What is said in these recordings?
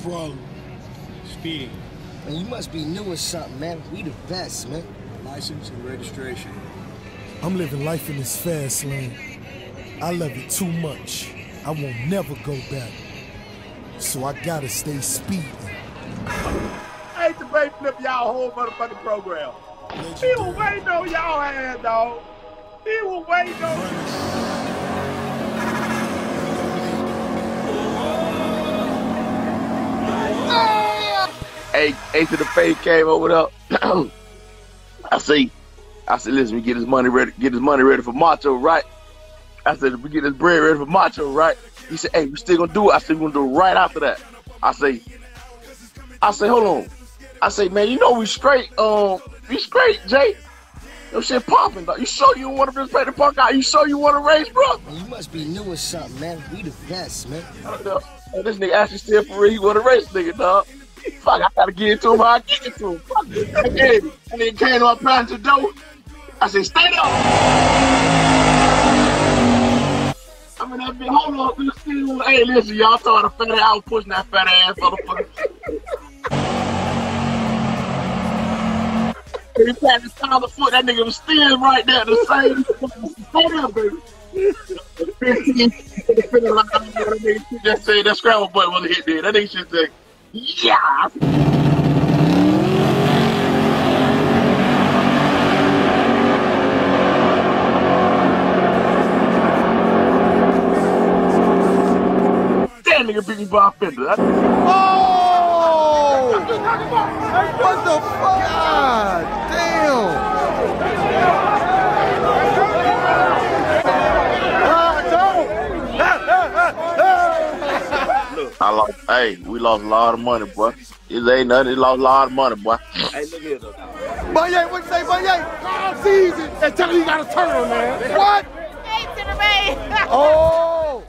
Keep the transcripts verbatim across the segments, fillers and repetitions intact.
problem? Speeding. Man, you must be new or something, man. We the best, man. License and registration. I'm living life in this fast lane. I love it too much. I won't never go back. So I gotta stay speeding. I hate to break flip y'all whole motherfucking program. He was waiting on y'all ass, dog. He was waiting on Hey, Ace of the Faith came over there. I say, I said, listen, we get his money ready, get his money ready for Macho, right? I said, we get his bread ready for Macho, right? He said, hey, we still gonna do it. I said, we're gonna do it right after that. I say, I say, hold on. I say, man, you know we straight, um, we straight, Jay. Your shit popping, dog. You sure you want to participate in the park out? You sure you want to race, bro? Man, you must be new or something, man. We the best, man. Hey, this nigga actually still for real. He want to race, nigga, dog. Fuck, I gotta get it to him how I get it to him. Fuck it. I gave it. And then came to my passenger door. I said, stay there. I mean, that bitch, hold on. We still, hey, listen, y'all thought a fat ass, I was pushing that fat ass motherfucker. He passed his time the foot, that nigga was still right there, the same. Stay there, baby. fifteen, like, just say that scramble button when it hit there. That nigga should say, yeah! That nigga beat me by a fender. Oh! What the fuck? God damn! I lost, hey, we lost a lot of money, boy. It ain't nothing, it lost a lot of money, boy. Hey, look here, though. Banye, what you say, Banye? All season. They tell you you got a turn, man. What? Hey, to the bay. Oh!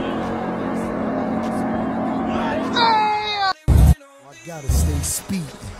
I gotta stay speeding.